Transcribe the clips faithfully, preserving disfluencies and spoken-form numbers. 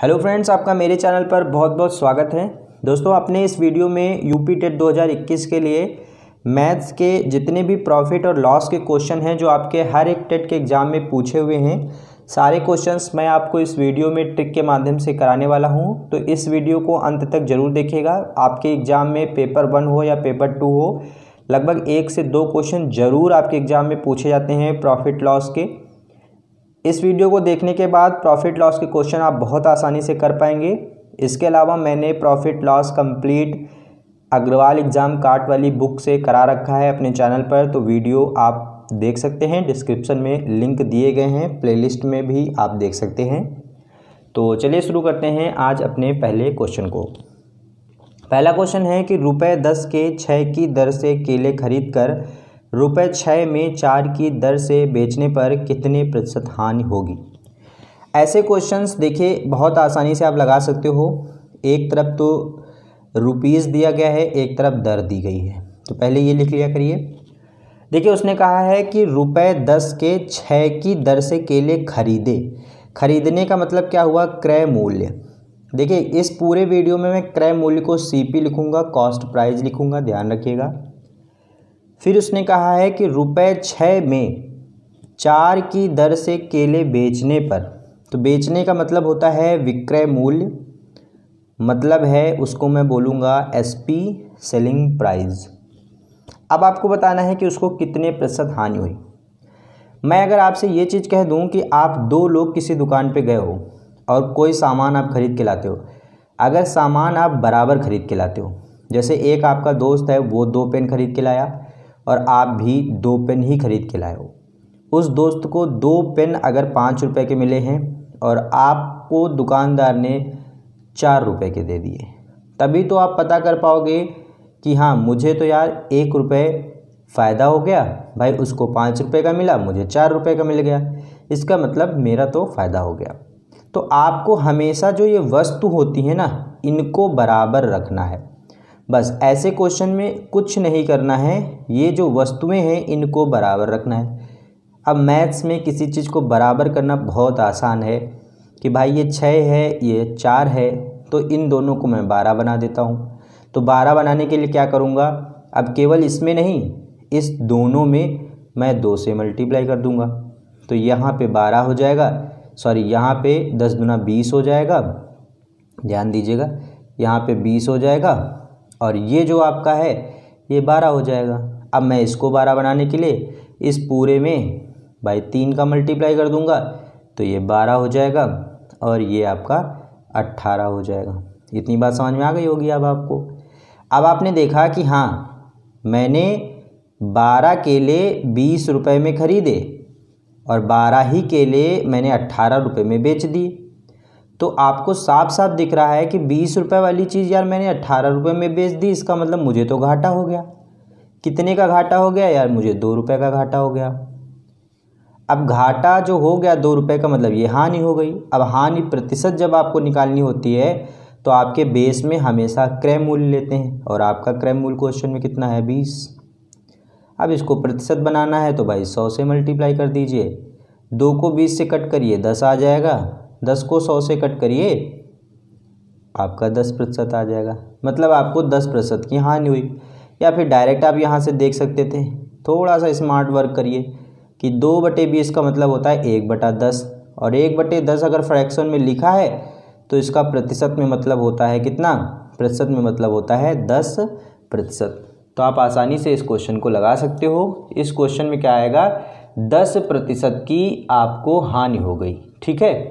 Hello friends, आपका मेरे channel पर बहुत बहुत स्वागत है। दोस्तों, अपने इस वीडियो में यूपी टेट दो हज़ार इक्कीस के लिए मैथ्स के जितने भी प्रॉफिट और लॉस के क्वेश्चन हैं जो आपके हर एक टेट के एग्ज़ाम में पूछे हुए हैं, सारे क्वेश्चंस मैं आपको इस वीडियो में ट्रिक के माध्यम से कराने वाला हूं। तो इस वीडियो को अंत तक ज़रूर देखिएगा। आपके एग्ज़ाम में पेपर वन हो या पेपर टू हो, लगभग एक से दो क्वेश्चन ज़रूर आपके एग्ज़ाम में पूछे जाते हैं प्रॉफिट लॉस के। इस वीडियो को देखने के बाद प्रॉफिट लॉस के क्वेश्चन आप बहुत आसानी से कर पाएंगे। इसके अलावा मैंने profit loss complete Agarwal exam card वाली बुक से करा रखा है अपने चैनल पर, तो वीडियो आप देख सकते हैं। डिस्क्रिप्शन में लिंक दिए गए हैं, प्लेलिस्ट में भी आप देख सकते हैं। तो चलिए शुरू करते हैं आज अपने पहले क्वेश्चन को। पहला क्वेश्चन है कि रुपये दस के छः की दर से केले खरीद कर रुपये छः में चार की दर से बेचने पर कितने प्रतिशत हानि होगी। ऐसे क्वेश्चंस देखिए बहुत आसानी से आप लगा सकते हो। एक तरफ तो रुपीज़ दिया गया है, एक तरफ दर दी गई है, तो पहले ये लिख लिया करिए। देखिए उसने कहा है कि रुपये दस के छः की दर से केले खरीदे। खरीदने का मतलब क्या हुआ? क्रय मूल्य। देखिए इस पूरे वीडियो में मैं क्रय मूल्य को सी पी लिखूँगा, कॉस्ट प्राइस लिखूँगा, ध्यान रखिएगा। फिर उसने कहा है कि रुपये छः में चार की दर से केले बेचने पर, तो बेचने का मतलब होता है विक्रय मूल्य, मतलब है उसको मैं बोलूँगा एस पी सेलिंग प्राइस। अब आपको बताना है कि उसको कितने प्रतिशत हानि हुई। मैं अगर आपसे ये चीज़ कह दूँ कि आप दो लोग किसी दुकान पे गए हो और कोई सामान आप खरीद के लाते हो, अगर सामान आप बराबर खरीद के लाते हो, जैसे एक आपका दोस्त है वो दो पेन खरीद के लाया और आप भी दो पेन ही खरीद के लाए हो, उस दोस्त को दो पेन अगर पाँच रुपए के मिले हैं और आपको दुकानदार ने चार रुपए के दे दिए, तभी तो आप पता कर पाओगे कि हाँ मुझे तो यार एक रुपये फ़ायदा हो गया, भाई उसको पाँच रुपये का मिला, मुझे चार रुपये का मिल गया, इसका मतलब मेरा तो फ़ायदा हो गया। तो आपको हमेशा जो ये वस्तु होती है ना, इनको बराबर रखना है। बस ऐसे क्वेश्चन में कुछ नहीं करना है, ये जो वस्तुएं हैं इनको बराबर रखना है। अब मैथ्स में किसी चीज़ को बराबर करना बहुत आसान है कि भाई ये छः है, ये चार है, तो इन दोनों को मैं बारह बना देता हूँ। तो बारह बनाने के लिए क्या करूँगा? अब केवल इसमें नहीं, इस दोनों में मैं दो से मल्टीप्लाई कर दूँगा, तो यहाँ पे बारह हो जाएगा, सॉरी यहाँ पे दस दुना बीस हो जाएगा, ध्यान दीजिएगा, यहाँ पे बीस हो जाएगा और ये जो आपका है ये बारह हो जाएगा। अब मैं इसको बारह बनाने के लिए इस पूरे में भाई तीन का मल्टीप्लाई कर दूंगा, तो ये बारह हो जाएगा और ये आपका अट्ठारह हो जाएगा। इतनी बात समझ में आ गई होगी अब आपको। अब आपने देखा कि हाँ मैंने बारह केले बीस रुपए में ख़रीदे और बारह ही केले मैंने अट्ठारह रुपये में बेच दिए, तो आपको साफ साफ दिख रहा है कि बीस रुपए वाली चीज़ यार मैंने अट्ठारह रुपये में बेच दी, इसका मतलब मुझे तो घाटा हो गया। कितने का घाटा हो गया यार? मुझे दो रुपये का घाटा हो गया। अब घाटा जो हो गया दो रुपये का, मतलब ये हानि हो गई। अब हानि प्रतिशत जब आपको निकालनी होती है तो आपके बेस में हमेशा क्रय मूल्य लेते हैं, और आपका क्रय मूल्य क्वेश्चन में कितना है? बीस। अब इसको प्रतिशत बनाना है तो भाई सौ से मल्टीप्लाई कर दीजिए, दो को बीस से कट करिए दस आ जाएगा, दस को सौ से कट करिए आपका दस प्रतिशत आ जाएगा, मतलब आपको दस प्रतिशत की हानि हुई। या फिर डायरेक्ट आप यहाँ से देख सकते थे, थोड़ा सा स्मार्ट वर्क करिए कि दो बटे बीस का मतलब होता है एक बटा दस, और एक बटे दस अगर फ्रैक्शन में लिखा है तो इसका प्रतिशत में मतलब होता है कितना? प्रतिशत में मतलब होता है दस प्रतिशत। तो आप आसानी से इस क्वेश्चन को लगा सकते हो। इस क्वेश्चन में क्या आएगा? दस प्रतिशत की आपको हानि हो गई। ठीक है,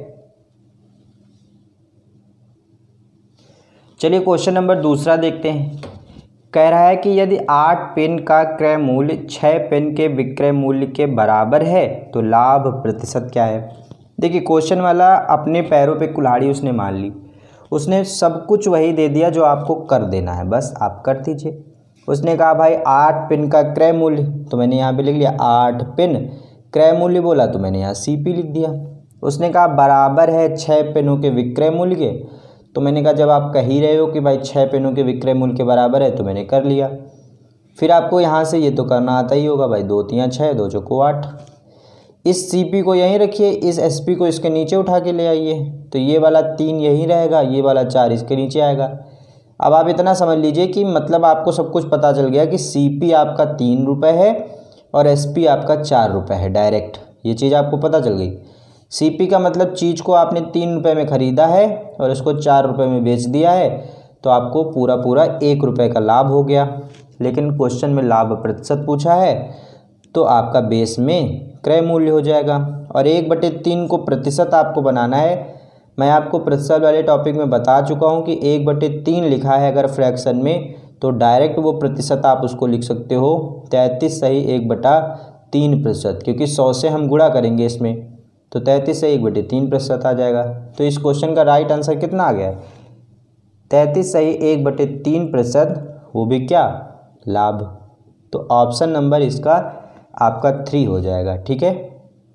चलिए क्वेश्चन नंबर दूसरा देखते हैं। कह रहा है कि यदि आठ पेन का क्रय मूल्य छः पेन के विक्रय मूल्य के बराबर है तो लाभ प्रतिशत क्या है। देखिए क्वेश्चन वाला अपने पैरों पे कुल्हाड़ी उसने मान ली, उसने सब कुछ वही दे दिया जो आपको कर देना है, बस आप कर दीजिए। उसने कहा भाई आठ पेन का क्रय मूल्य, तो मैंने यहाँ पे लिख लिया आठ पेन, क्रय मूल्य बोला तो मैंने यहाँ सी पी लिख दिया। उसने कहा बराबर है छः पेनों के विक्रय मूल्य के, तो मैंने कहा जब आप कह ही रहे हो कि भाई छः पेनों के विक्रय मूल्य के बराबर है तो मैंने कर लिया। फिर आपको यहाँ से ये तो करना आता ही होगा भाई, दो तियाँ छः, दो चौको आठ। इस सी पी को यहीं रखिए, इस एस पी को इसके नीचे उठा के ले आइए, तो ये वाला तीन यहीं रहेगा, ये वाला चार इसके नीचे आएगा। अब आप इतना समझ लीजिए कि मतलब आपको सब कुछ पता चल गया कि सी पी आपका तीन रुपये है और एस पी आपका चार रुपये है। डायरेक्ट ये चीज़ आपको पता चल गई। सी पी का मतलब चीज़ को आपने तीन रुपये में ख़रीदा है और इसको चार रुपये में बेच दिया है, तो आपको पूरा पूरा एक रुपये का लाभ हो गया। लेकिन क्वेश्चन में लाभ प्रतिशत पूछा है, तो आपका बेस में क्रय मूल्य हो जाएगा। और एक बटे तीन को प्रतिशत आपको बनाना है। मैं आपको प्रतिशत वाले टॉपिक में बता चुका हूँ कि एक बटे तीन लिखा है अगर फ्रैक्शन में, तो डायरेक्ट वो प्रतिशत आप उसको लिख सकते हो तैंतीस सही एक बटा तीन प्रतिशत, क्योंकि सौ से हम गुणा करेंगे इसमें, तो तैंतीस से एक बटे तीन प्रतिशत आ जाएगा। तो इस क्वेश्चन का राइट आंसर कितना आ गया? तैंतीस सही एक बटे तीन प्रतिशत, वो भी क्या? लाभ। तो ऑप्शन नंबर इसका आपका थ्री हो जाएगा। ठीक है,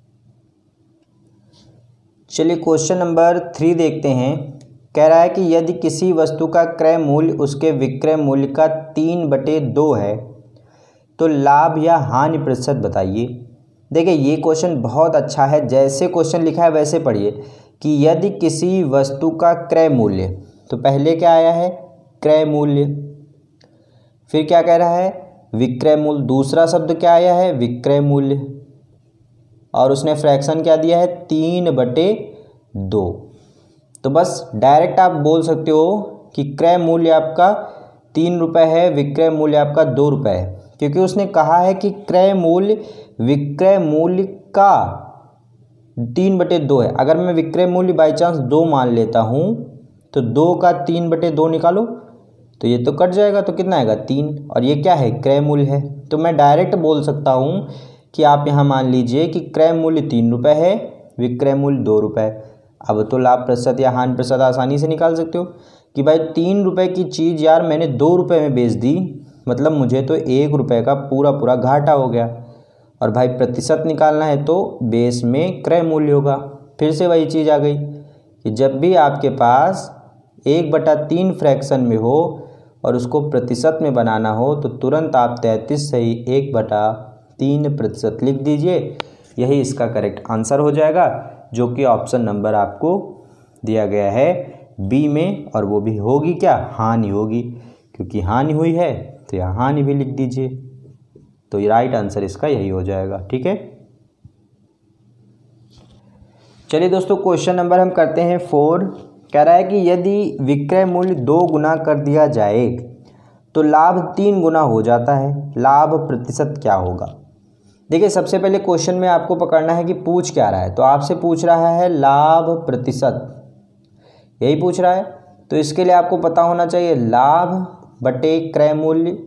चलिए क्वेश्चन नंबर थ्री देखते हैं। कह रहा है कि यदि किसी वस्तु का क्रय मूल्य उसके विक्रय मूल्य का तीन बटे दो है तो लाभ या हानि प्रतिशत बताइए। देखिए ये क्वेश्चन बहुत अच्छा है, जैसे क्वेश्चन लिखा है वैसे पढ़िए कि यदि किसी वस्तु का क्रय मूल्य, तो पहले क्या आया है? क्रय मूल्य। फिर क्या कह रहा है? विक्रय मूल्य। दूसरा शब्द क्या आया है? विक्रय मूल्य। और उसने फ्रैक्शन क्या दिया है? तीन बटे दो। तो बस डायरेक्ट आप बोल सकते हो कि क्रय मूल्य आपका तीन रुपये है, विक्रय मूल्य आपका दो रुपये है, क्योंकि उसने कहा है कि क्रय मूल्य विक्रय मूल्य का तीन बटे दो है। अगर मैं विक्रय मूल्य बाई चांस दो मान लेता हूँ तो दो का तीन बटे दो निकालो तो ये तो कट जाएगा, तो कितना आएगा? तीन। और ये क्या है? क्रय मूल्य है। तो मैं डायरेक्ट बोल सकता हूँ कि आप यहाँ मान लीजिए कि क्रय मूल्य तीन रुपये है, विक्रय मूल्य दो रुपये। अब तो लाभ प्रतिशत या हानि प्रतिशत आसानी से निकाल सकते हो कि भाई तीन रुपये की चीज़ यार मैंने दो रुपये में बेच दी, मतलब मुझे तो एक रुपये का पूरा पूरा घाटा हो गया। और भाई प्रतिशत निकालना है तो बेस में क्रय मूल्य होगा। फिर से वही चीज़ आ गई कि जब भी आपके पास एक बटा तीन फ्रैक्शन में हो और उसको प्रतिशत में बनाना हो तो तुरंत आप तैंतीस सही एक बटा तीन प्रतिशत लिख दीजिए। यही इसका करेक्ट आंसर हो जाएगा, जो कि ऑप्शन नंबर आपको दिया गया है बी में। और वो भी होगी क्या? हानि होगी, क्योंकि हानि हुई है तो यहाँ हानि भी लिख दीजिए। तो ये राइट आंसर इसका यही हो जाएगा। ठीक है, चलिए दोस्तों क्वेश्चन नंबर हम करते हैं फोर। कह रहा है कि यदि विक्रय मूल्य दो गुना कर दिया जाए तो लाभ तीन गुना हो जाता है, लाभ प्रतिशत क्या होगा? देखिए सबसे पहले क्वेश्चन में आपको पकड़ना है कि पूछ क्या रहा है। तो आपसे पूछ रहा है लाभ प्रतिशत, यही पूछ रहा है। तो इसके लिए आपको पता होना चाहिए लाभ बटे क्रय मूल्य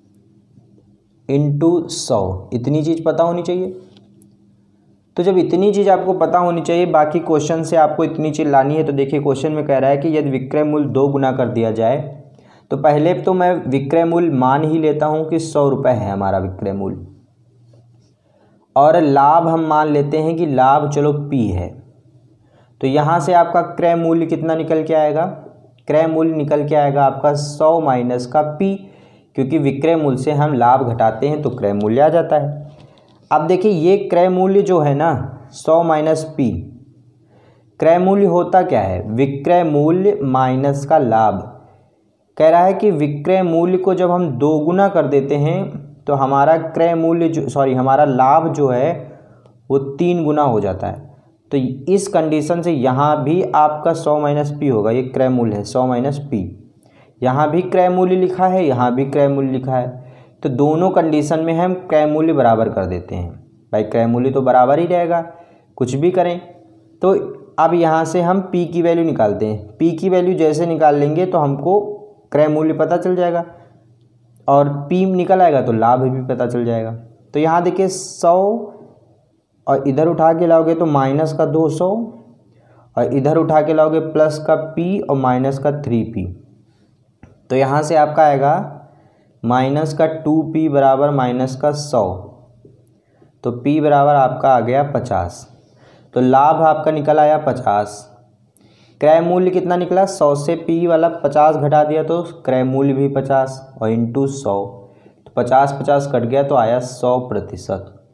इंटू सौ, इतनी चीज़ पता होनी चाहिए। तो जब इतनी चीज़ आपको पता होनी चाहिए, बाकी क्वेश्चन से आपको इतनी चीज़ लानी है। तो देखिए क्वेश्चन में कह रहा है कि यदि विक्रय मूल्य दो गुना कर दिया जाए, तो पहले तो मैं विक्रय मूल्य मान ही लेता हूँ कि सौ रुपये है हमारा विक्रय मूल्य, और लाभ हम मान लेते हैं कि लाभ चलो पी है। तो यहाँ से आपका क्रय मूल्य कितना निकल के आएगा? क्रय मूल्य निकल के आएगा आपका सौ माइनस का पी, क्योंकि विक्रय मूल्य से हम लाभ घटाते हैं तो क्रय मूल्य आ जाता है। अब देखिए ये क्रय मूल्य जो है ना सौ माइनस पी, क्रय मूल्य होता क्या है? विक्रय मूल्य माइनस का लाभ। कह रहा है कि विक्रय मूल्य को जब हम दो गुना कर देते हैं तो हमारा क्रय मूल्य जो सॉरी हमारा लाभ जो है वो तीन गुना हो जाता है। तो इस कंडीशन से यहाँ भी आपका सौ माइनस पी होगा। ये क्रय मूल्य है सौ माइनस पी, यहाँ भी क्रय मूल्य लिखा है, यहाँ भी क्रय मूल्य लिखा है। तो दोनों कंडीशन में हम क्रय मूल्य बराबर कर देते हैं। भाई क्रय मूल्य तो बराबर ही रहेगा कुछ भी करें। तो अब यहाँ से हम पी की वैल्यू निकालते हैं। पी की वैल्यू जैसे निकाल लेंगे तो हमको क्रय मूल्य पता चल जाएगा, और पी निकल आएगा तो लाभ भी पता चल जाएगा। तो यहाँ देखिए सौ और इधर उठा के लाओगे तो माइनस का दो सौ, और इधर उठा के लाओगे प्लस का पी और माइनस का थ्री पी। तो यहाँ से आपका आएगा माइनस का टू पी बराबर माइनस का सौ, तो पी बराबर आपका आ गया पचास। तो लाभ आपका निकल आया पचास। क्रय मूल्य कितना निकला? सौ से पी वाला पचास घटा दिया तो क्रय मूल्य भी पचास और इंटू सौ, तो पचास पचास कट गया तो आया सौ प्रतिशत।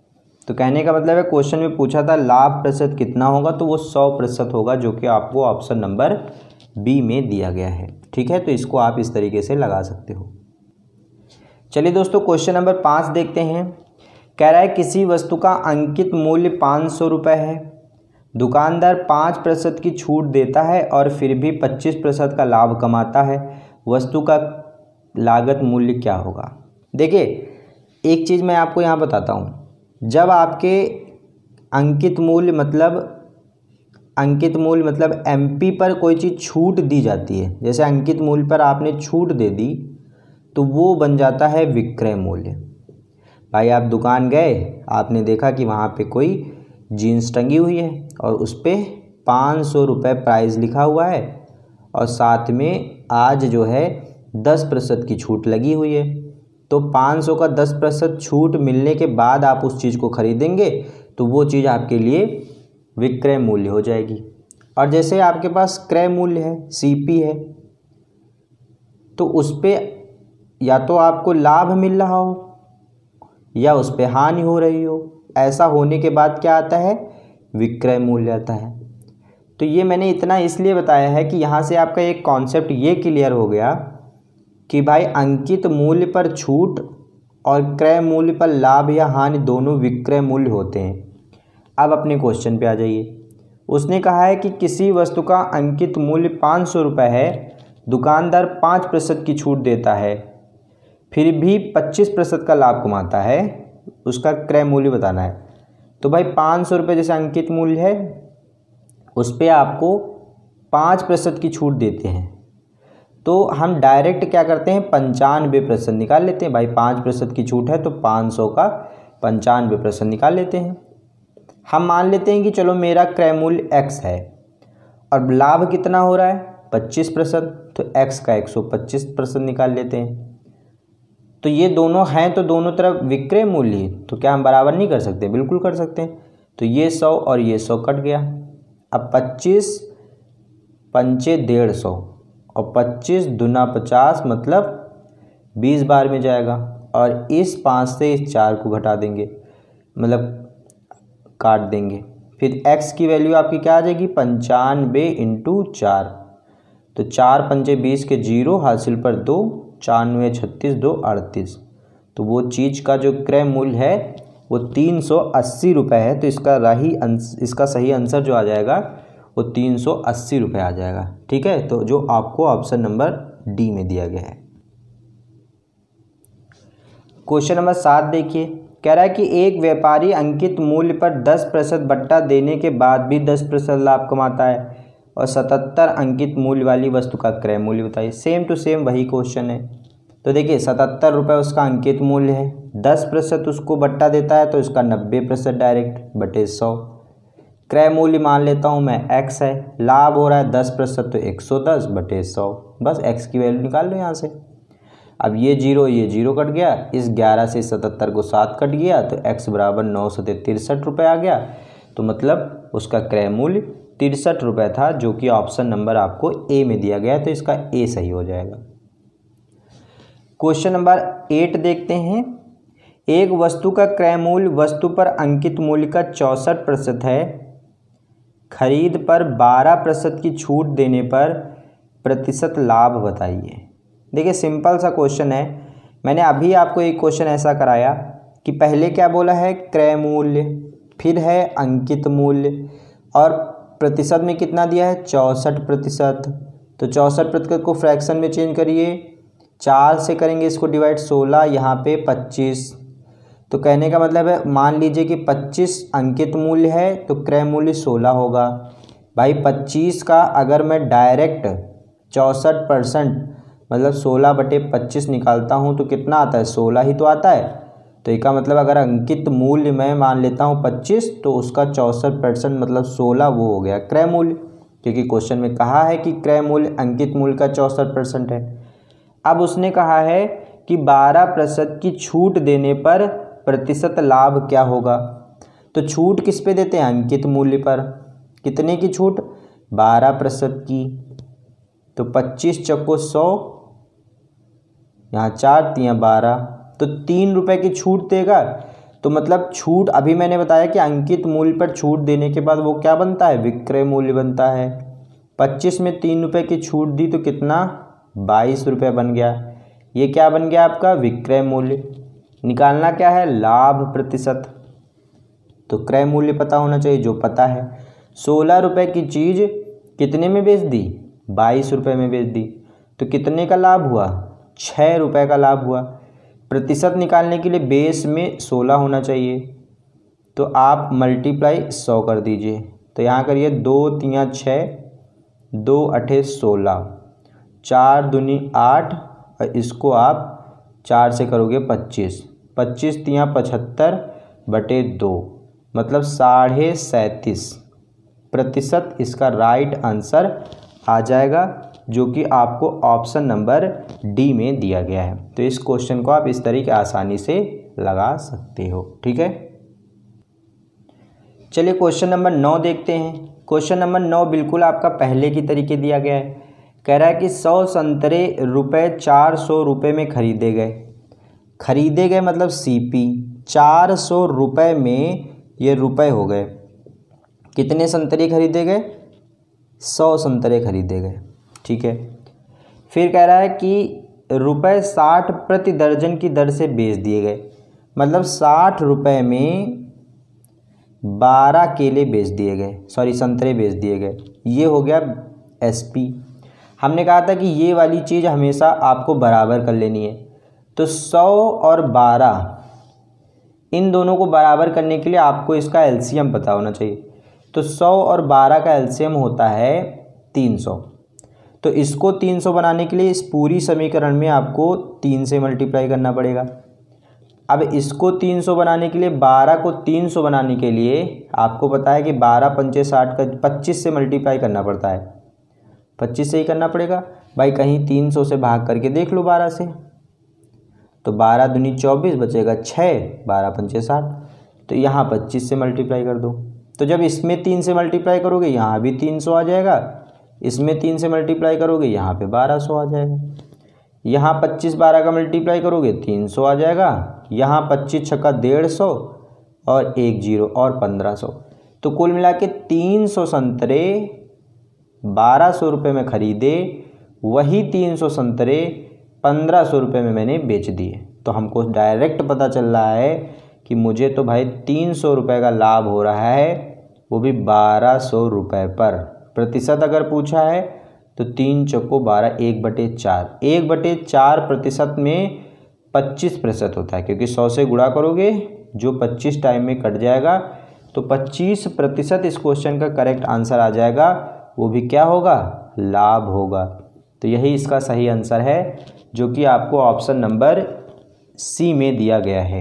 तो कहने का मतलब है क्वेश्चन में पूछा था लाभ प्रतिशत कितना होगा, तो वो सौ प्रतिशत होगा, जो कि आपको ऑप्शन नंबर बी में दिया गया है। ठीक है, तो इसको आप इस तरीके से लगा सकते हो। चलिए दोस्तों, क्वेश्चन नंबर पाँच देखते हैं। कह रहा है किसी वस्तु का अंकित मूल्य पाँच सौ रुपये है, दुकानदार पाँच प्रतिशत की छूट देता है और फिर भी पच्चीस प्रतिशत का लाभ कमाता है, वस्तु का लागत मूल्य क्या होगा। देखिए, एक चीज़ मैं आपको यहाँ बताता हूँ, जब आपके अंकित मूल्य मतलब अंकित मूल्य मतलब एमपी पर कोई चीज़ छूट दी जाती है, जैसे अंकित मूल्य पर आपने छूट दे दी, तो वो बन जाता है विक्रय मूल्य। भाई आप दुकान गए, आपने देखा कि वहाँ पे कोई जीन्स टंगी हुई है और उस पर पाँच सौ रुपये प्राइस लिखा हुआ है और साथ में आज जो है दस प्रतिशत की छूट लगी हुई है, तो पाँच सौ का दस प्रतिशत छूट मिलने के बाद आप उस चीज़ को खरीदेंगे तो वो चीज़ आपके लिए विक्रय मूल्य हो जाएगी। और जैसे आपके पास क्रय मूल्य है, सीपी है, तो उस पर या तो आपको लाभ मिल रहा हो या उस पर हानि हो रही हो, ऐसा होने के बाद क्या आता है, विक्रय मूल्य आता है। तो ये मैंने इतना इसलिए बताया है कि यहाँ से आपका एक कॉन्सेप्ट ये क्लियर हो गया कि भाई अंकित मूल्य पर छूट और क्रय मूल्य पर लाभ या हानि दोनों विक्रय मूल्य होते हैं। अब अपने क्वेश्चन पे आ जाइए। उसने कहा है कि किसी वस्तु का अंकित मूल्य पाँच सौ रुपये है, दुकानदार पाँच प्रतिशत की छूट देता है, फिर भी पच्चीस प्रतिशत का लाभ कमाता है, उसका क्रय मूल्य बताना है। तो भाई पाँच सौ रुपये जैसे अंकित मूल्य है, उस पर आपको पाँच प्रतिशत की छूट देते हैं, तो हम डायरेक्ट क्या करते हैं, पंचानवे प्रतिशत निकाल लेते हैं। भाई पाँच प्रतिशत की छूट है तो पाँच सौ का पंचानवे प्रतिशत निकाल लेते हैं। हम मान लेते हैं कि चलो मेरा क्रय मूल्य एक्स है और लाभ कितना हो रहा है, पच्चीस प्रतिशत, तो एक्स का एक सौ पच्चीस प्रतिशत निकाल लेते हैं। तो ये दोनों हैं तो दोनों तरफ विक्रय मूल्य, तो क्या हम बराबर नहीं कर सकते, बिल्कुल कर सकते हैं। तो ये सौ और ये सौ कट गया। अब पच्चीस पंचे डेढ़ सौ और पच्चीस दुना पचास मतलब बीस बार में जाएगा, और इस पाँच से इस चार को घटा देंगे, मतलब काट देंगे। फिर x की वैल्यू आपकी क्या आ जाएगी, पंचानवे इंटू चार, तो चार पंचे बीस के जीरो, हासिल पर दो, चानवे छत्तीस दो अड़तीस, तो वो चीज़ का जो क्रय मूल्य है वो तीन सौ अस्सी रुपये है। तो इसका राही अंस इसका सही आंसर जो आ जाएगा वो तीन सौ अस्सी रुपये आ जाएगा। ठीक है, तो जो आपको ऑप्शन नंबर डी में दिया गया है। क्वेश्चन नंबर सात देखिए। कह रहा है कि एक व्यापारी अंकित मूल्य पर दस प्रतिशत बट्टा देने के बाद भी दस प्रतिशत लाभ कमाता है और सतहत्तर अंकित मूल्य वाली वस्तु का क्रय मूल्य बताइए। सेम टू सेम वही क्वेश्चन है। तो देखिए, सतहत्तर रुपये उसका अंकित मूल्य है, दस प्रतिशत उसको बट्टा देता है तो इसका नब्बे प्रतिशत डायरेक्ट बटे सौ। क्रय मूल्य मान लेता हूँ मैं एक्स है, लाभ हो रहा है दस प्रतिशत, तो एक सौ दस बटे सौ, बस एक्स की वैल्यू निकाल लो यहाँ से। अब ये जीरो ये जीरो कट गया, इस ग्यारह से सतहत्तर को सात कट गया, तो x बराबर नौ सौ तिरसठ रुपये आ गया। तो मतलब उसका क्रय मूल्य तिरसठ रुपये था, जो कि ऑप्शन नंबर आपको ए में दिया गया है, तो इसका ए सही हो जाएगा। क्वेश्चन नंबर एट देखते हैं। एक वस्तु का क्रय मूल्य वस्तु पर अंकित मूल्य का चौंसठ प्रतिशत है, खरीद पर बारह प्रतिशत की छूट देने पर प्रतिशत लाभ बताइए। देखिए, सिंपल सा क्वेश्चन है। मैंने अभी आपको एक क्वेश्चन ऐसा कराया कि पहले क्या बोला है, क्रय मूल्य, फिर है अंकित मूल्य, और प्रतिशत में कितना दिया है, चौंसठ प्रतिशत। तो चौंसठ प्रतिशत को फ्रैक्शन में चेंज करिए, चार से करेंगे इसको डिवाइड, सोलह, यहाँ पे पच्चीस। तो कहने का मतलब है, मान लीजिए कि पच्चीस अंकित मूल्य है तो क्रय मूल्य सोलह होगा। भाई पच्चीस का अगर मैं डायरेक्ट चौंसठ परसेंट मतलब सोलह बटे पच्चीस निकालता हूँ तो कितना आता है, सोलह ही तो आता है। तो इसका मतलब अगर अंकित मूल्य मैं मान लेता हूँ पच्चीस, तो उसका चौंसठ परसेंट मतलब सोलह वो हो गया क्रय मूल्य, क्योंकि क्वेश्चन में कहा है कि क्रय मूल्य अंकित मूल्य का चौंसठ परसेंट है। अब उसने कहा है कि बारह प्रतिशत की छूट देने पर प्रतिशत लाभ क्या होगा। तो छूट किस पे देते हैं, अंकित मूल्य पर। कितने की छूट, बारह प्रतिशत की। तो पच्चीस चौको सौ, यहाँ चार तियाँ बारह, तो तीन रुपए की छूट देगा। तो तो मतलब छूट, अभी मैंने बताया कि अंकित मूल्य पर छूट देने के बाद वो क्या बनता है, विक्रय मूल्य बनता है। पच्चीस में तीन रुपये की छूट दी तो कितना, बाईस रुपये बन गया। ये क्या बन गया आपका, विक्रय मूल्य। निकालना क्या है, लाभ प्रतिशत। तो क्रय मूल्य पता होना चाहिए, जो पता है। सोलह रुपये की चीज़ कितने में बेच दी, बाईस रुपये में बेच दी, तो कितने का लाभ हुआ, छः रुपये का लाभ हुआ। प्रतिशत निकालने के लिए बेस में सोलह होना चाहिए, तो आप मल्टीप्लाई सौ कर दीजिए। तो यहाँ करिए, दो तिया छः, दो अठे सोलह, चार दूनी आठ, और इसको आप चार से करोगे पच्चीस, पच्चीस तिया पचहत्तर बटे दो, मतलब साढ़े सैंतीस प्रतिशत इसका राइट आंसर आ जाएगा, जो कि आपको ऑप्शन नंबर डी में दिया गया है। तो इस क्वेश्चन को आप इस तरीके आसानी से लगा सकते हो, ठीक है। चलिए क्वेश्चन नंबर नौ देखते हैं। क्वेश्चन नंबर नौ बिल्कुल आपका पहले की तरीके दिया गया है। कह रहा है कि सौ संतरे रुपये चार सौ रुपये में खरीदे गए। खरीदे गए मतलब सीपी, चार सौ रुपये में ये रुपए हो गए। कितने संतरे खरीदे गए, सौ संतरे खरीदे गए, ठीक है। फिर कह रहा है कि रुपये साठ प्रति दर्जन की दर से बेच दिए गए, मतलब साठ रुपये में बारह केले बेच दिए गए, सॉरी संतरे बेच दिए गए। ये हो गया एसपी। हमने कहा था कि ये वाली चीज़ हमेशा आपको बराबर कर लेनी है। तो सौ और बारह, इन दोनों को बराबर करने के लिए आपको इसका एलसीएम पता होना चाहिए। तो सौ और बारह का एलसीएम होता है तीन सौ। तो इसको तीन सौ बनाने के लिए इस पूरी समीकरण में आपको तीन से मल्टीप्लाई करना पड़ेगा। अब इसको तीन सौ बनाने के लिए, बारह को तीन सौ बनाने के लिए आपको पता है कि बारह पंचे साठ का पच्चीस से मल्टीप्लाई करना पड़ता है, पच्चीस से ही करना पड़ेगा भाई। कहीं तीन सौ से भाग करके देख लो बारह से, तो बारह दूनी चौबीस, बचेगा छः, बारह पंचे साठ। तो यहाँ पच्चीस से मल्टीप्लाई कर दो। तो जब इसमें तीन से मल्टीप्लाई करोगे यहाँ भी तीन सौ आ जाएगा, इसमें तीन से मल्टीप्लाई करोगे यहाँ पे बारह सौ आ जाएगा। यहाँ पच्चीस बारह का मल्टीप्लाई करोगे तीन सौ आ जाएगा। यहाँ पच्चीस छक्का डेढ़ सौ और एक जीरो और पंद्रह सौ। तो कुल मिला के तीन सौ संतरे बारह सौ रुपये में ख़रीदे, वही तीन सौ संतरे पंद्रह सौ रुपये में मैंने बेच दिए। तो हमको डायरेक्ट पता चल रहा है कि मुझे तो भाई तीन सौ रुपये का लाभ हो रहा है, वो भी बारह सौ रुपये पर। प्रतिशत अगर पूछा है तो तीन चौको बारह, एक बटे चार, एक बटे चार प्रतिशत में पच्चीस प्रतिशत होता है, क्योंकि सौ से गुणा करोगे जो पच्चीस टाइम में कट जाएगा, तो पच्चीस प्रतिशत इस क्वेश्चन का करेक्ट आंसर आ जाएगा। वो भी क्या होगा, लाभ होगा। तो यही इसका सही आंसर है, जो कि आपको ऑप्शन नंबर सी में दिया गया है।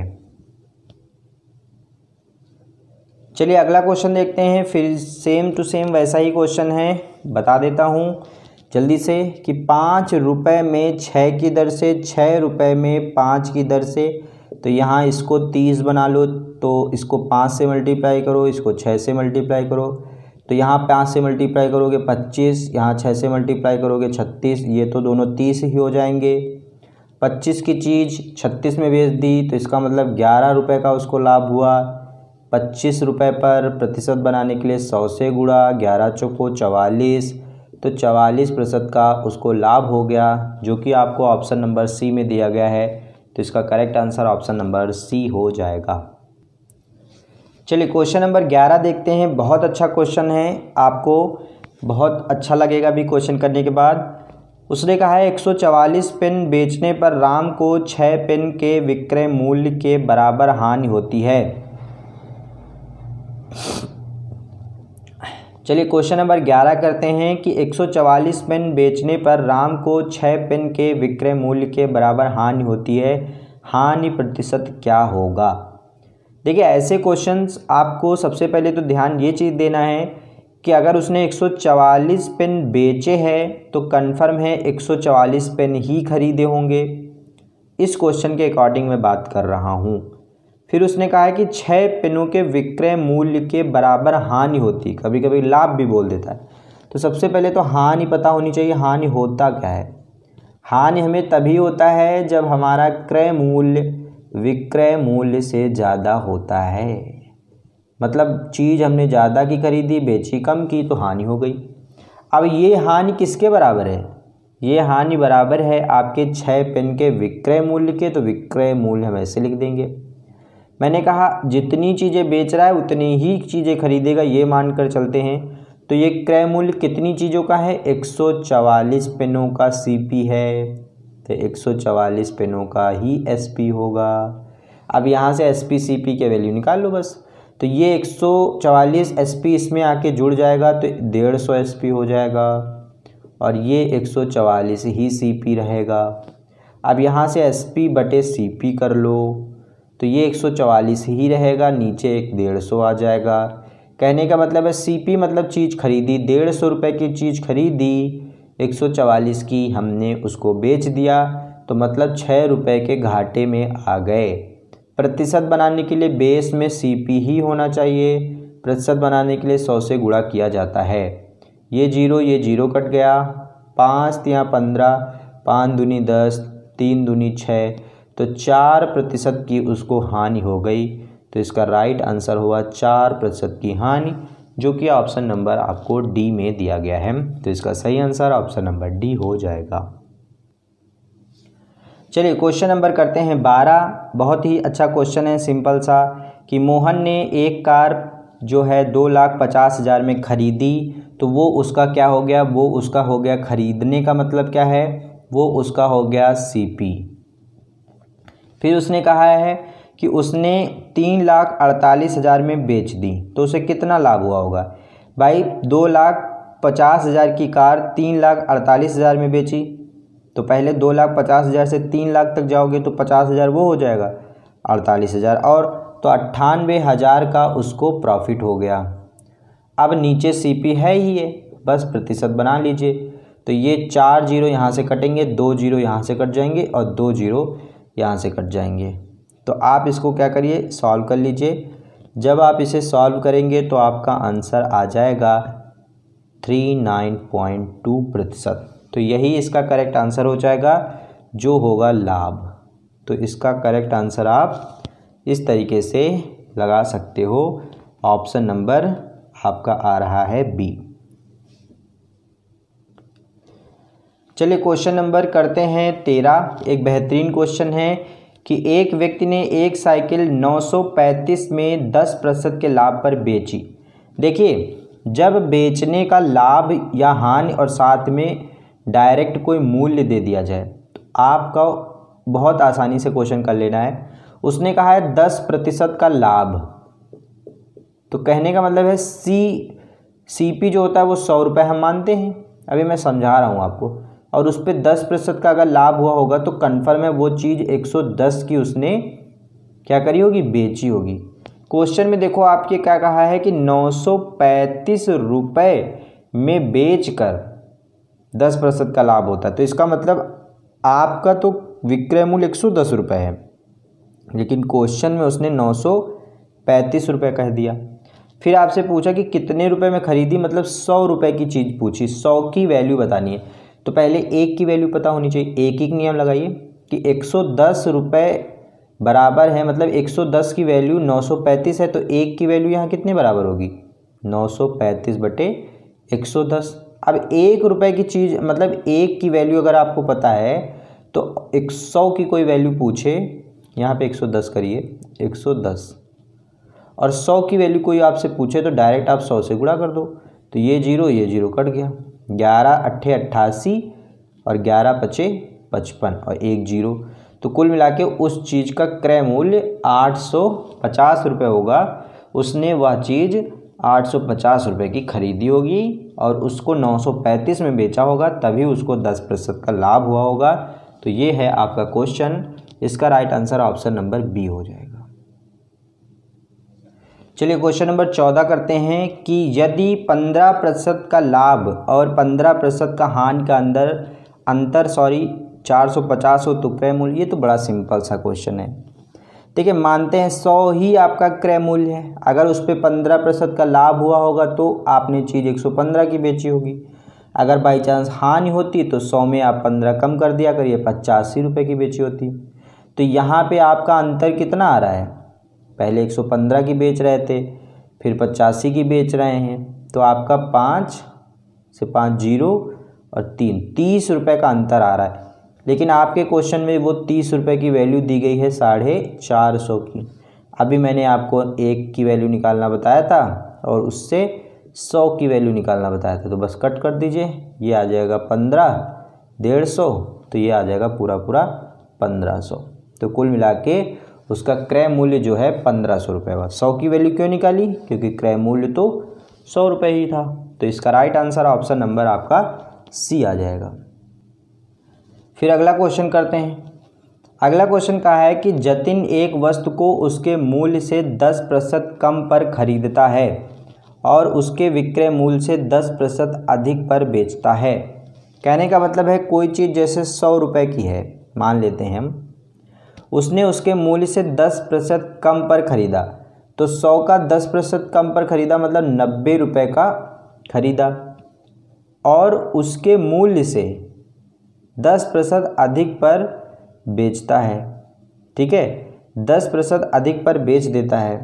चलिए अगला क्वेश्चन देखते हैं। फिर सेम टू सेम वैसा ही क्वेश्चन है, बता देता हूँ जल्दी से कि पाँच रुपये में छः की दर से, छः रुपये में पाँच की दर से। तो यहाँ इसको तीस बना लो, तो इसको पाँच से मल्टीप्लाई करो, इसको छः से मल्टीप्लाई करो। तो यहाँ पाँच से मल्टीप्लाई करोगे पच्चीस, यहाँ छः से मल्टीप्लाई करोगे छत्तीस, ये तो दोनों तीस ही हो जाएंगे। पच्चीस की चीज़ छत्तीस में बेच दी, तो इसका मतलब ग्यारह रुपये का उसको लाभ हुआ। पच्चीस रुपये पर प्रतिशत बनाने के लिए सौ से गुणा, ग्यारह चौको चवालीस, तो चवालीस प्रतिशत का उसको लाभ हो गया, जो कि आपको ऑप्शन नंबर सी में दिया गया है। तो इसका correct answer option number C हो जाएगा। चलिए क्वेश्चन नंबर ग्यारह देखते हैं। बहुत अच्छा क्वेश्चन है, आपको बहुत अच्छा लगेगा भी क्वेश्चन करने के बाद। उसने कहा है एक सौ चवालीस पेन बेचने पर राम को छः पेन के विक्रय मूल्य के बराबर हानि होती है। चलिए क्वेश्चन नंबर ग्यारह करते हैं कि एक सौ चवालीस पेन बेचने पर राम को छः पेन के विक्रय मूल्य के बराबर हानि होती है, हानि प्रतिशत क्या होगा। देखिए ऐसे क्वेश्चंस आपको सबसे पहले तो ध्यान ये चीज़ देना है कि अगर उसने एक सौ चवालीस पेन बेचे हैं तो कन्फर्म है एक सौ चवालीस पेन ही खरीदे होंगे। इस क्वेश्चन के अकॉर्डिंग मैं बात कर रहा हूँ। फिर उसने कहा है कि छः पेनों के विक्रय मूल्य के बराबर हानि होती, कभी कभी लाभ भी बोल देता है। तो सबसे पहले तो हानि पता होनी चाहिए, हानि होता क्या है। हानि हमें तभी होता है जब हमारा क्रय मूल्य विक्रय मूल्य से ज़्यादा होता है। मतलब चीज़ हमने ज़्यादा की खरीदी, बेची कम की, तो हानि हो गई। अब ये हानि किसके बराबर है? ये हानि बराबर है आपके छः पेन के विक्रय मूल्य के। तो विक्रय मूल्य हम ऐसे लिख देंगे। मैंने कहा जितनी चीज़ें बेच रहा है उतनी ही चीज़ें खरीदेगा, ये मानकर चलते हैं। तो ये क्रय मूल्य कितनी चीज़ों का है? एक सौ चवालीस पेनों का सीपी है, तो एक सौ चवालीस पेनों का ही एसपी होगा। अब यहाँ से एसपी सीपी के वैल्यू निकाल लो बस। तो ये एक सौ चवालीस एसपी इसमें आके जुड़ जाएगा तो डेढ़ सौ एसपी हो जाएगा, और ये एक सौ चवालीस ही सीपी रहेगा। अब यहाँ से एसपी बटे सीपी कर लो, तो ये एक सौ चवालीस ही रहेगा, नीचे एक डेढ़ सौ आ जाएगा। कहने का मतलब है सीपी मतलब चीज़ खरीदी, डेढ़ सौ रुपये की चीज़ खरीदी, एक सौ चवालीस की हमने उसको बेच दिया, तो मतलब छः रुपये के घाटे में आ गए। प्रतिशत बनाने के लिए बेस में सीपी ही होना चाहिए। प्रतिशत बनाने के लिए सौ से गुणा किया जाता है। ये जीरो ये जीरो कट गया, पाँच तिया पंद्रह, पाँच दूनी दस, तीन दूनी छः, तो चार प्रतिशत की उसको हानि हो गई। तो इसका राइट आंसर हुआ चार प्रतिशत की हानि, जो कि ऑप्शन नंबर आपको डी में दिया गया है। तो इसका सही आंसर ऑप्शन नंबर डी हो जाएगा। चलिए क्वेश्चन नंबर करते हैं बारह। बहुत ही अच्छा क्वेश्चन है, सिंपल सा, कि मोहन ने एक कार जो है दो लाख पचास हज़ार में खरीदी, तो वो उसका क्या हो गया? वो उसका हो गया खरीदने का मतलब क्या है? वो उसका हो गया सीपी। फिर उसने कहा है कि उसने तीन लाख अड़तालीस हज़ार में बेच दी, तो उसे कितना लाभ हुआ होगा? भाई दो लाख पचास हज़ार की कार तीन लाख अड़तालीस हज़ार में बेची, तो पहले दो लाख पचास हज़ार से तीन लाख तक जाओगे तो पचास हज़ार वो हो जाएगा अड़तालीस हज़ार, और तो अट्ठानवे हज़ार का उसको प्रॉफिट हो गया। अब नीचे सीपी है ही है, बस प्रतिशत बना लीजिए। तो ये चार जीरो यहाँ से कटेंगे, दो जीरो यहाँ से कट जाएंगे और दो जीरो यहाँ से कट जाएंगे। तो आप इसको क्या करिए, सॉल्व कर लीजिए। जब आप इसे सॉल्व करेंगे तो आपका आंसर आ जाएगा थ्री नाइन पॉइंट टू प्रतिशत। तो यही इसका करेक्ट आंसर हो जाएगा, जो होगा लाभ। तो इसका करेक्ट आंसर आप इस तरीके से लगा सकते हो। ऑप्शन नंबर आपका आ रहा है बी। चलिए क्वेश्चन नंबर करते हैं तेरह। एक बेहतरीन क्वेश्चन है कि एक व्यक्ति ने एक साइकिल नौ सौ पैंतीस में दस प्रतिशत के लाभ पर बेची। देखिए, जब बेचने का लाभ या हानि और साथ में डायरेक्ट कोई मूल्य दे दिया जाए तो आपका बहुत आसानी से क्वेश्चन कर लेना है। उसने कहा है दस प्रतिशत का लाभ, तो कहने का मतलब है सी सीपी जो होता है वो सौ रुपये हम मानते हैं, अभी मैं समझा रहा हूँ आपको, और उस पर दस प्रतिशत का अगर लाभ हुआ होगा तो कन्फर्म है वो चीज़ एक सौ दस की उसने क्या करी होगी, बेची होगी। क्वेश्चन में देखो आपके क्या कहा है कि नौ सौ पैंतीस रुपये में बेचकर दस प्रतिशत का लाभ होता है, तो इसका मतलब आपका तो विक्रय मूल्य एक सौ दस रुपये है, लेकिन क्वेश्चन में उसने नौ सौ पैंतीस रुपये कह दिया। फिर आपसे पूछा कि कितने रुपए में खरीदी, मतलब सौ रुपये की चीज़ पूछी, सौ की वैल्यू बतानी है, तो पहले एक की वैल्यू पता होनी चाहिए। एक एक नियम लगाइए कि एक सौ दस रुपये बराबर है, मतलब एक सौ दस की वैल्यू नौ सौ पैंतीस है, तो एक की वैल्यू यहाँ कितने बराबर होगी, नौ सौ पैंतीस बटे एक सौ दस। अब एक रुपये की चीज़ मतलब एक की वैल्यू अगर आपको पता है तो एक सौ की कोई वैल्यू पूछे, यहाँ पे एक सौ दस करिए, एक सौ दस, और सौ की वैल्यू कोई आपसे पूछे तो डायरेक्ट आप सौ से गुणा कर दो, तो ये जीरो ये जीरो कट गया, ग्यारह अट्ठे अट्ठासी और ग्यारह पचे पचपन और एक जीरो, तो कुल मिला के उस चीज़ का क्रय मूल्य आठ सौ पचास रुपये होगा। उसने वह चीज़ आठ सौ पचास रुपये की खरीदी होगी और उसको नौ सौ पैंतीस में बेचा होगा, तभी उसको दस प्रतिशत का लाभ हुआ होगा। तो ये है आपका क्वेश्चन, इसका right answer option number B हो जाएगा। चलिए क्वेश्चन नंबर चौदह करते हैं कि यदि पंद्रह प्रतिशत का लाभ और पंद्रह प्रतिशत का हानि का अंदर अंतर सॉरी चार सौ पचास हो तो क्रय मूल्य। ये तो बड़ा सिंपल सा क्वेश्चन है। देखिए, मानते हैं सौ ही आपका क्रय मूल्य है, अगर उस पर पंद्रह प्रतिशत का लाभ हुआ होगा तो आपने चीज़ एक सौ पंद्रह की बेची होगी। अगर बाई चांस हानि होती तो सौ में आप पंद्रह कम कर दिया करिए, पचासी रुपये की बेची होती। तो यहाँ पे आपका अंतर कितना आ रहा है, पहले एक सौ पंद्रह की बेच रहे थे, फिर पचासी की बेच रहे हैं, तो आपका पाँच से पाँच जीरो और तीन तीस रुपये का अंतर आ रहा है। लेकिन आपके क्वेश्चन में वो तीस रुपये की वैल्यू दी गई है साढ़े चार सौ की। अभी मैंने आपको एक की वैल्यू निकालना बताया था और उससे सौ की वैल्यू निकालना बताया था, तो बस कट कर दीजिए, ये आ जाएगा पंद्रह, डेढ़ सौ, तो ये आ जाएगा पूरा पूरा पंद्रह सौ। तो कुल मिला के उसका क्रय मूल्य जो है पंद्रह सौ रुपये हुआ। सौ की वैल्यू क्यों निकाली, क्योंकि क्रय मूल्य तो सौ रुपये ही था। तो इसका राइट आंसर ऑप्शन नंबर आपका सी आ जाएगा। फिर अगला क्वेश्चन करते हैं। अगला क्वेश्चन कहा है कि जतिन एक वस्तु को उसके मूल्य से दस प्रतिशत कम पर खरीदता है और उसके विक्रय मूल्य से दस प्रतिशत अधिक पर बेचता है। कहने का मतलब है कोई चीज़ जैसे सौ रुपये की है, मान लेते हैं हम, उसने उसके मूल्य से दस प्रतिशत कम पर खरीदा, तो सौ का दस प्रतिशत कम पर खरीदा मतलब नब्बे रुपये का खरीदा, और उसके मूल्य से दस प्रतिशत अधिक पर बेचता है। ठीक है, दस प्रतिशत अधिक पर बेच देता है।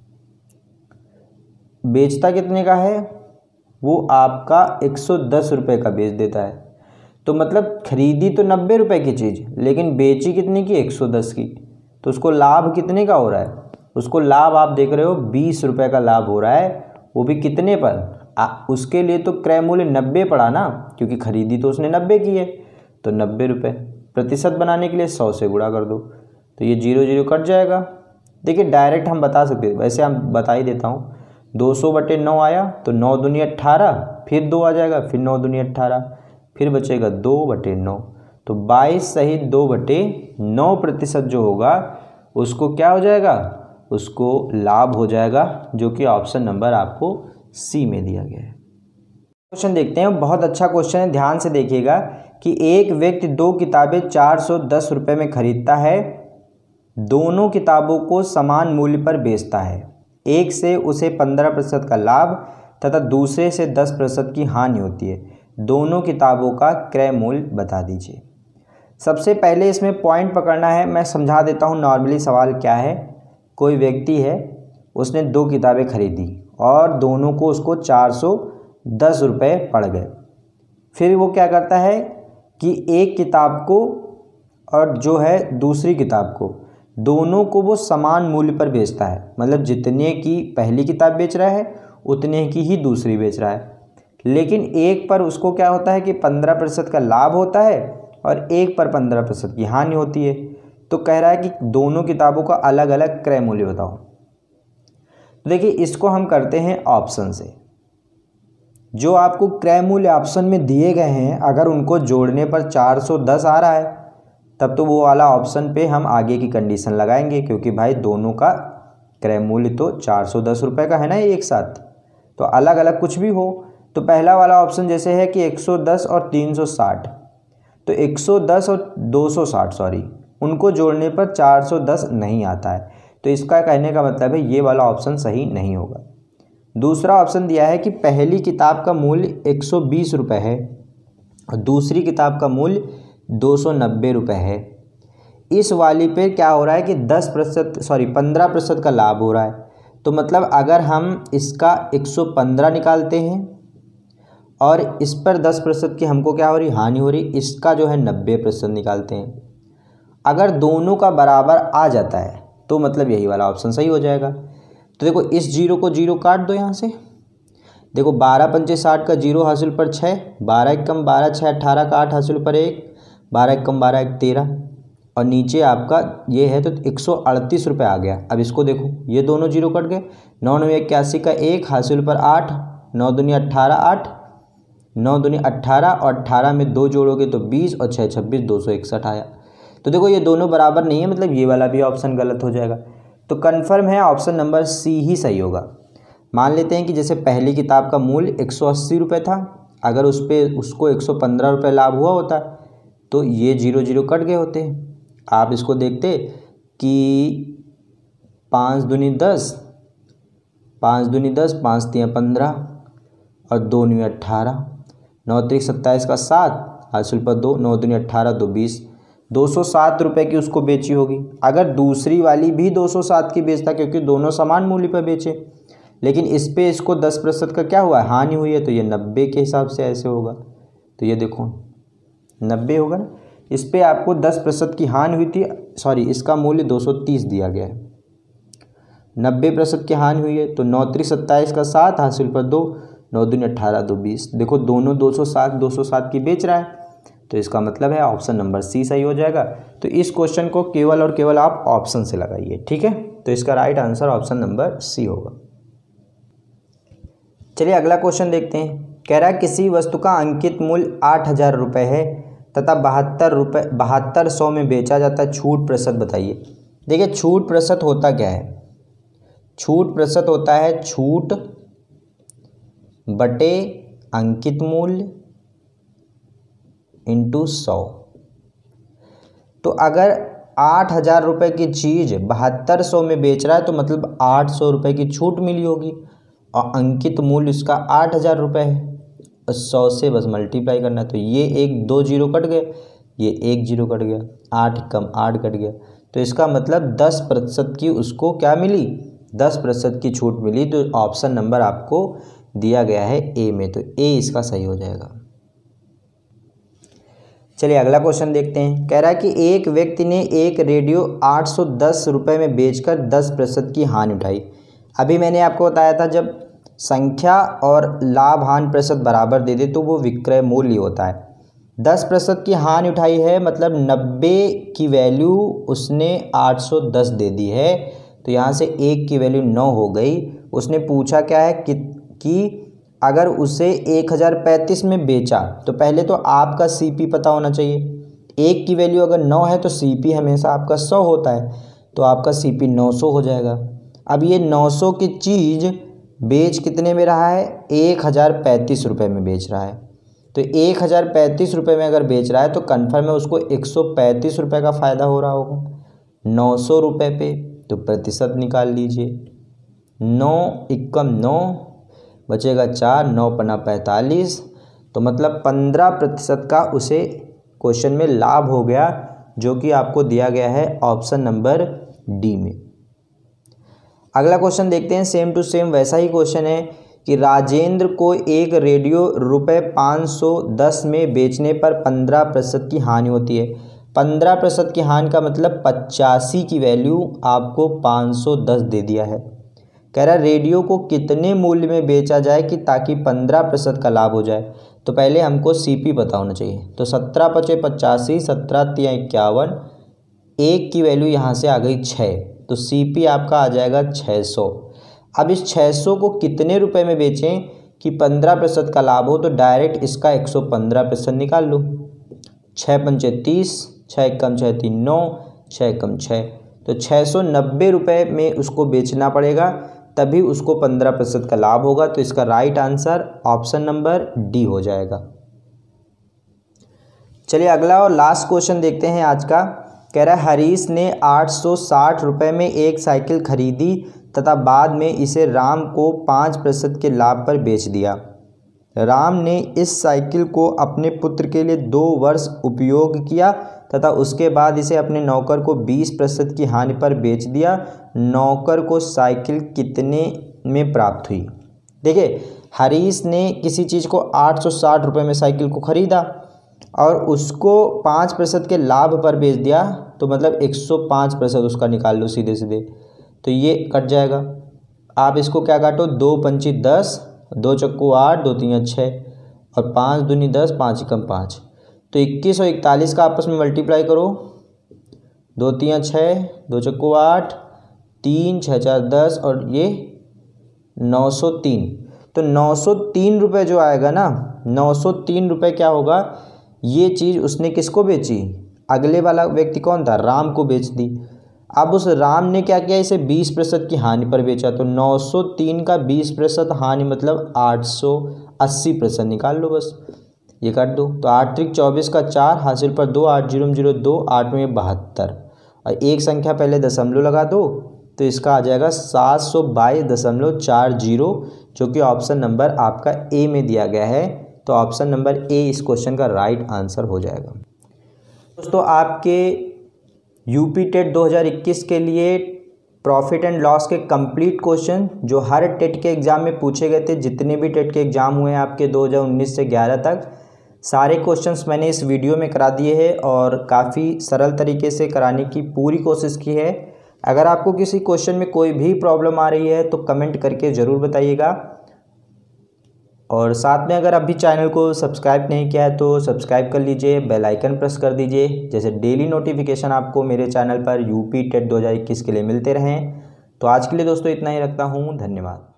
बेचता कितने का है, वो आपका एक सौ दस रुपये का बेच देता है। तो मतलब खरीदी तो नब्बे रुपये की चीज़, लेकिन बेची कितने की, एक सौ दस की। तो उसको लाभ कितने का हो रहा है, उसको लाभ आप देख रहे हो बीस रुपये का लाभ हो रहा है, वो भी कितने पर, आ, उसके लिए तो क्रय मूल्य नब्बे पड़ा ना, क्योंकि खरीदी तो उसने नब्बे की है, तो नब्बे रुपये प्रतिशत बनाने के लिए सौ से गुणा कर दो, तो ये जीरो जीरो कट जाएगा। देखिए डायरेक्ट हम बता सकते हैं, वैसे हम बता ही देता हूँ, दो सौ बटे नौ आया तो नौ दूनी अट्ठारह, फिर दो आ जाएगा, फिर नौ दूनी अट्ठारह, फिर बचेगा दो बटे नौ, तो बाईस सहित दो बटे नौ प्रतिशत जो होगा उसको क्या हो जाएगा, उसको लाभ हो जाएगा, जो कि ऑप्शन नंबर आपको सी में दिया गया है। क्वेश्चन देखते हैं, बहुत अच्छा क्वेश्चन है, ध्यान से देखिएगा कि एक व्यक्ति दो किताबें चार सौ दस रुपये में खरीदता है, दोनों किताबों को समान मूल्य पर बेचता है। एक से उसे पंद्रह प्रतिशत का लाभ तथा दूसरे से दस प्रतिशत की हानि होती है। दोनों किताबों का क्रय मूल्य बता दीजिए। सबसे पहले इसमें पॉइंट पकड़ना है, मैं समझा देता हूँ नॉर्मली सवाल क्या है। कोई व्यक्ति है, उसने दो किताबें खरीदी और दोनों को उसको चार सौ दस रुपये पड़ गए। फिर वो क्या करता है कि एक किताब को और जो है दूसरी किताब को, दोनों को वो समान मूल्य पर बेचता है, मतलब जितने की पहली किताब बेच रहा है उतने की ही दूसरी बेच रहा है। लेकिन एक पर उसको क्या होता है कि पंद्रह प्रतिशत का लाभ होता है और एक पर पंद्रह प्रतिशत की हानि होती है। तो कह रहा है कि दोनों किताबों का अलग अलग क्रय मूल्य बताओ। तो देखिए इसको हम करते हैं ऑप्शन से। जो आपको क्रय मूल्य ऑप्शन में दिए गए हैं, अगर उनको जोड़ने पर चार सौ दस आ रहा है, तब तो वो वाला ऑप्शन पे हम आगे की कंडीशन लगाएंगे, क्योंकि भाई दोनों का क्रय मूल्य तो चार सौ दस रुपये का है ना एक साथ, तो अलग अलग कुछ भी हो। तो पहला वाला ऑप्शन जैसे है कि एक सौ दस और तीन सौ साठ, तो एक सौ दस और दो सौ साठ सॉरी, उनको जोड़ने पर चार सौ दस नहीं आता है, तो इसका कहने का मतलब है ये वाला ऑप्शन सही नहीं होगा। दूसरा ऑप्शन दिया है कि पहली किताब का मूल्य एक सौ बीस रुपये है और दूसरी किताब का मूल्य दो सौ नब्बे रुपये है। इस वाली पे क्या हो रहा है कि दस प्रतिशत सॉरी पंद्रह प्रतिशत का लाभ हो रहा है। तो मतलब अगर हम इसका एक सौ पंद्रह निकालते हैं और इस पर दस प्रतिशत की हमको क्या हो रही, हानि हो रही, इसका जो है नब्बे प्रतिशत निकालते हैं। अगर दोनों का बराबर आ जाता है तो मतलब यही वाला ऑप्शन सही हो जाएगा। तो देखो इस जीरो को जीरो काट दो यहाँ से, देखो बारह पंचे साठ का जीरो हासिल पर छः, बारह एक कम बारह, छः अट्ठारह का आठ हासिल पर एक, बारह एक कम बारह एक तेरह, और नीचे आपका ये है तो एक सौ अड़तीस रुपये आ गया। अब इसको देखो, ये दोनों जीरो कट गए, नौ नौ इक्यासी का एक हासिल पर आठ, नौ दूनी अट्ठारह आठ, नौ दूनी अट्ठारह और अट्ठारह में दो जोड़ोगे तो बीस और छः छब्बीस, दो सौ इकसठ आया। तो देखो ये दोनों बराबर नहीं है, मतलब ये वाला भी ऑप्शन गलत हो जाएगा। तो कन्फर्म है ऑप्शन नंबर सी ही सही होगा। मान लेते हैं कि जैसे पहली किताब का मूल्य एक सौ अस्सी रुपये था, अगर उस पर उसको एक सौ पंद्रह रुपये लाभ हुआ होता तो ये जीरो जीरो कट गए होते। आप इसको देखते कि पाँच दूनी दस, पाँच दूनी दस, पाँच तीन पंद्रह और दो नौ अट्ठारह, नौ त्रिक सत्ताईस का सात हासिल पर दो, नौ दूनी अट्ठारह, दो बीस, दो सौ सात रुपये की उसको बेची होगी। अगर दूसरी वाली भी दो सौ सात की बेचता, क्योंकि दोनों समान मूल्य पर बेचे, लेकिन इस पे इसको दस प्रतिशत का क्या हुआ है, हानि हुई है, तो ये नब्बे के हिसाब से ऐसे होगा। तो ये देखो नब्बे होगा ना, इस पे आपको दस प्रतिशत की हानि हुई थी, सॉरी इसका मूल्य दो सौ तीस दिया गया है, नब्बे प्रतिशत की हानि हुई है, तो नौ त्रिक सत्ताईस का सात हासिल पर दो, नौ दूनी अट्ठारह, दो बीस। देखो दोनों दो सौ सात दो सौ सात की बेच रहा है, तो इसका मतलब है ऑप्शन नंबर सी सही हो जाएगा। तो इस क्वेश्चन को केवल और केवल आप ऑप्शन से लगाइए, ठीक है। तो इसका right answer option number C होगा। चलिए अगला क्वेश्चन देखते हैं। कह रहा है किसी वस्तु का अंकित मूल्य आठ हजार रुपये है तथा बहत्तर रुपये बहत्तर सौ में बेचा जाता है, छूट प्रतिशत बताइए। देखिए छूट प्रतिशत होता क्या है, छूट प्रतिशत होता है छूट बटे अंकित मूल्य इंटू सौ। तो अगर आठ हजार रुपये की चीज़ बहत्तर सौ में बेच रहा है तो मतलब आठ सौ रुपये की छूट मिली होगी, और अंकित मूल्य इसका आठ हजार रुपये है, और सौ से बस मल्टीप्लाई करना है। तो ये एक दो जीरो कट गए, ये एक जीरो कट गया, आठ कम आठ कट गया, तो इसका मतलब दस प्रतिशत की उसको क्या मिली, दस प्रतिशत की छूट मिली। तो ऑप्शन नंबर आपको दिया गया है ए में, तो ए इसका सही हो जाएगा। चलिए अगला क्वेश्चन देखते हैं। कह रहा है कि एक व्यक्ति ने एक रेडियो आठ सौ दस रुपये में बेचकर दस प्रतिशत की हानि उठाई। अभी मैंने आपको बताया था जब संख्या और लाभ हानि प्रतिशत बराबर दे दे तो वो विक्रय मूल्य होता है। दस प्रतिशत की हानि उठाई है मतलब नब्बे की वैल्यू उसने आठ सौ दस दे दी है, तो यहाँ से एक की वैल्यू नौ हो गई। उसने पूछा क्या है कि, कि अगर उसे एक हज़ार पैंतीस में बेचा, तो पहले तो आपका सीपी पता होना चाहिए। एक की वैल्यू अगर नौ है तो सीपी हमेशा आपका सौ होता है, तो आपका सीपी नौ सौ हो जाएगा। अब ये नौ सौ की चीज़ बेच कितने में रहा है, एक हज़ार पैंतीस रुपये में बेच रहा है। तो एक हज़ार पैंतीस रुपये में अगर बेच रहा है तो कन्फर्म है उसको एक सौ पैंतीस रुपये का फ़ायदा हो रहा होगा नौ सौ रुपये पे। तो प्रतिशत निकाल लीजिए, नौ इक्कम नौ, बचेगा चार, नौ पन्ना पैंतालीस, तो मतलब पंद्रह प्रतिशत का उसे क्वेश्चन में लाभ हो गया, जो कि आपको दिया गया है ऑप्शन नंबर डी में। अगला क्वेश्चन देखते हैं, सेम टू सेम वैसा ही क्वेश्चन है कि राजेंद्र को एक रेडियो रुपये पाँच सौ दस में बेचने पर पंद्रह प्रतिशत की हानि होती है। पंद्रह प्रतिशत की हानि का मतलब पचासी की वैल्यू आपको पाँच सौ दस दे दिया है। कह रहा है रेडियो को कितने मूल्य में बेचा जाए कि ताकि पंद्रह प्रतिशत का लाभ हो जाए। तो पहले हमको सीपी पता होना चाहिए। तो सत्रह पचे पचासी, सत्रह तिया इक्यावन, एक की वैल्यू यहाँ से आ गई छः, तो सीपी आपका आ जाएगा छः सौ। अब इस छः सौ को कितने रुपए में बेचें कि पंद्रह प्रतिशत का लाभ हो, तो डायरेक्ट इसका एक सौ पंद्रह प्रतिशत निकाल लो। छः पंचे तीस, छः कम छः तीन नौ, छः कम छः, तो छः सौ नब्बे रुपये में उसको बेचना पड़ेगा, तभी उसको पंद्रह प्रतिशत का लाभ होगा। तो इसका right answer option number D हो जाएगा। चलिए अगला और लास्ट क्वेश्चन देखते हैं आज का। कह रहा है हरीश ने आठ सौ साठ रुपये में एक साइकिल खरीदी तथा बाद में इसे राम को पाँच प्रतिशत के लाभ पर बेच दिया। राम ने इस साइकिल को अपने पुत्र के लिए दो वर्ष उपयोग किया तथा उसके बाद इसे अपने नौकर को बीस प्रतिशत की हानि पर बेच दिया। नौकर को साइकिल कितने में प्राप्त हुई। देखिए हरीश ने किसी चीज़ को आठ सौ साठ रुपये में साइकिल को ख़रीदा और उसको पाँच प्रतिशत के लाभ पर बेच दिया, तो मतलब एक सौ पाँच प्रतिशत उसका निकाल लो सीधे सीधे, तो ये कट जाएगा। आप इसको क्या काटो, दो पंची दस, दो चक्कू आठ, दो तीन छः, और पाँच दूनी दस, पाँच एकम पाँच, तो इक्कीस और इकतालीस का आपस में मल्टीप्लाई करो, दो तीन छः, दो चक्कू आठ, तीन छः चार दस, और ये नौ सौ तीन। तो नौ सौ तीन रुपये जो आएगा ना, नौ सौ तीन रुपये क्या होगा, ये चीज़ उसने किसको बेची, अगले वाला व्यक्ति कौन था, राम को बेच दी। अब उस राम ने क्या किया, इसे बीस प्रतिशत की हानि पर बेचा, तो नौ सौ तीन का बीस प्रतिशत हानि मतलब आठ सौ अस्सी प्रतिशत निकाल लो, बस ये काट दो। तो आठ त्रिक चौबीस का चार, हासिल पर दो, आठ जीरो जीरो दो, आठ में बहत्तर, और एक संख्या पहले दशमलव लगा दो, तो इसका आ जाएगा सात सौ बाईस दशमलव चार जीरो, जो कि ऑप्शन नंबर आपका ए में दिया गया है। तो ऑप्शन नंबर ए इस क्वेश्चन का राइट आंसर हो जाएगा। दोस्तों आपके यूपी टेट दो हज़ार इक्कीस के लिए प्रॉफिट एंड लॉस के कंप्लीट क्वेश्चन जो हर टेट के एग्ज़ाम में पूछे गए थे, जितने भी टेट के एग्ज़ाम हुए हैं आपके दो हज़ार उन्नीस से ग्यारह तक, सारे क्वेश्चंस मैंने इस वीडियो में करा दिए हैं और काफ़ी सरल तरीके से कराने की पूरी कोशिश की है। अगर आपको किसी क्वेश्चन में कोई भी प्रॉब्लम आ रही है तो कमेंट करके ज़रूर बताइएगा। और साथ में अगर अभी चैनल को सब्सक्राइब नहीं किया है तो सब्सक्राइब कर लीजिए, बेल आइकन प्रेस कर दीजिए, जैसे डेली नोटिफिकेशन आपको मेरे चैनल पर यूपी टेट दो हज़ार इक्कीस के लिए मिलते रहें। तो आज के लिए दोस्तों इतना ही रखता हूँ, धन्यवाद।